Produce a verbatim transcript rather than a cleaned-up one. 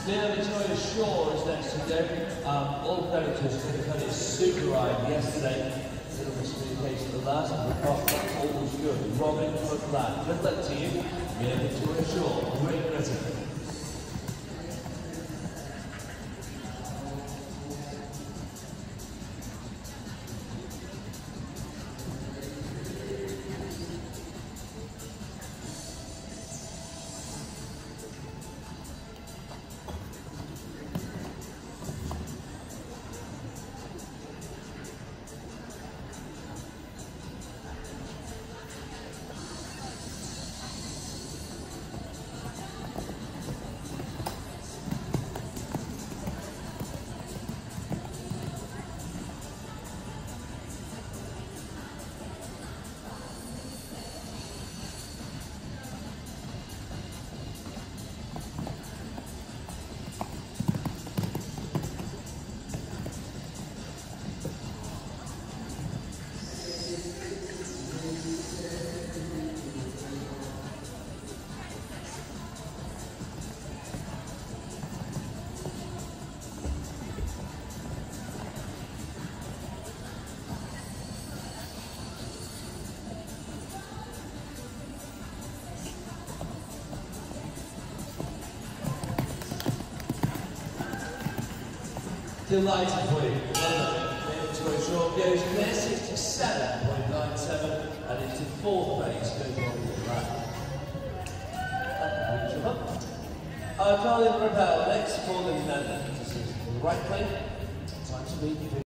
Near Victoria Shore is next to go. Um, all creditors for the kind of super ride yesterday. A little miscommunication at the last, but apart from that, all was good. Robin, good luck. Good luck to you. Near Victoria Shore, Great Britain. Delighted for you. Victoria Shore goes clear sixty-seven point nine seven and into fourth place goes on with that. Uh, Carly Propel next for the Netherlands. This is the right play. Time to beat